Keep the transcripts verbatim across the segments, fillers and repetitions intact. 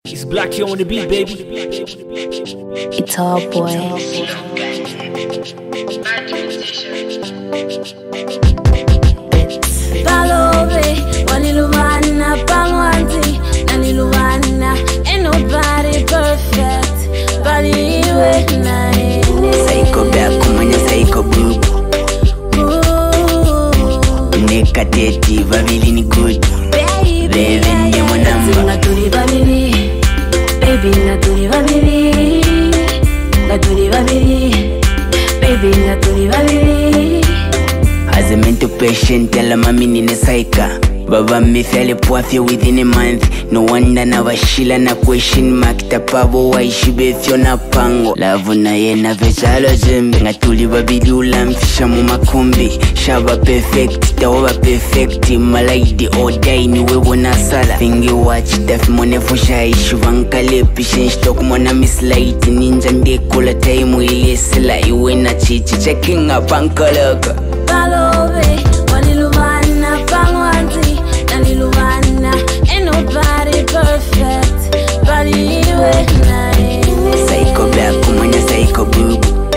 It's Black here on the beat, baby. It's all boy. Palove, waliluwana, pangwanzi, naliluwana. Ain't nobody perfect, but you and I. Psycho black, kumanya psycho blue. Neka teti, vavili ni good. Baby, nyemo namba. Naturi babili, baby, naturi babili. Naturi babili, baby, naturi babili. As a mental patient, tell her mommy nina saika. Baba me feel poafia within a month. No wonder na washila na question mark. Tapabo waishi befyo na pango. Lavu na ye na vechalo jembe. Ngatuli babili ulamfisha mu makumbi. Shaba perfect, tawa perfect. Malaidi odai ni wewe na sala. Fingi watch, tafi mone fusha ishu. Vankale pishin stock mona mislite. Ninja ndekula time ili sila. Iwe na chichi checking up ankaloka. Palove, waliluwana, pangwanzi, naliluwana. Ain't nobody perfect, but you and I. Psycho black, kumanya psycho blue.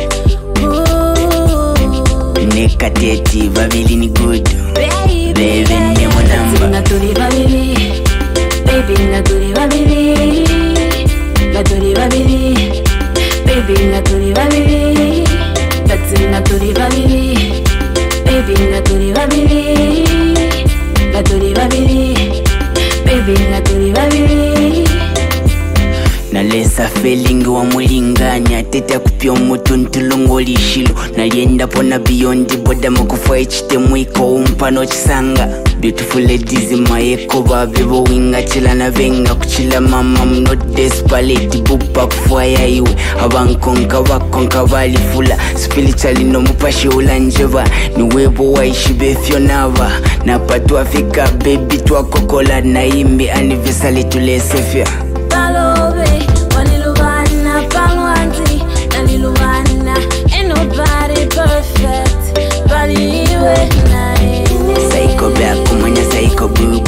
Neka teti, vavili ni good. Baby, nyemo namba. Naturi babili, baby, naturi babili. Naturi babili, baby, naturi babili. Naturi babili, baby, naturi babili. Naturi babili, baby, naturi babili. Nalesa feeling wa mulinganya. Teta kupia umutu ntulungo lishilo. Nalienda pona beyond boda makufa ichite mwiko umpano chisanga. Beautiful ladies maeko babebo winga chila na venga. Kuchila mama I'm not desperate. Bupa kufaya iwe abankonka bakonka bali fula. Spiritually no mupashi ulanjeva. Niwebo waishi befyo nava. Napatu Afrika baby tuwakokola. Na imbi anniversary tulesefya. Palove, waliluwana, pangwanzi, naliluwana. Ain't nobody perfect, but you and I. Psycho black, kumanya psycho blue.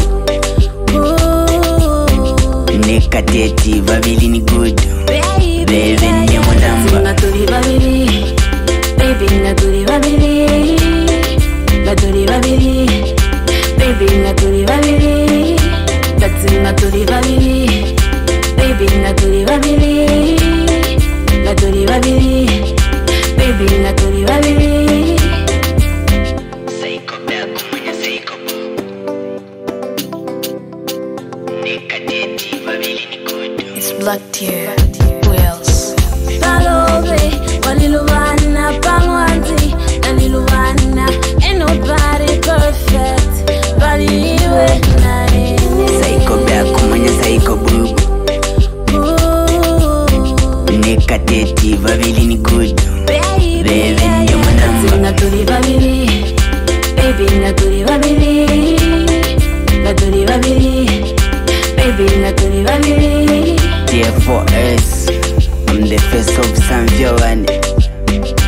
Neka teti, vavili ni good. Baby, nyemo namba. Naturi babili, baby, naturi babili. Naturi babili, baby, naturi babili. Naturi babili, baby, naturi babili. Naturi babili, baby, naturi babili. Psycho black, kumanya psycho blue. Neka teti, vavili ni good. It's Black Tear. Who else? Palove, waliluwana, pangwanzi, naliluwana. Ain't nobody perfect, but you and I. Psycho black, kumanya psycho blue. Neka teti, vavili ni good. Baby, nyemo namba. Naturi babili, baby, naturi babili. Naturi babili, baby, naturi babili. T F four S, I'm the face of San Giovanni.